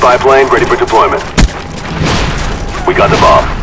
spy plane ready for deployment. We got the bomb.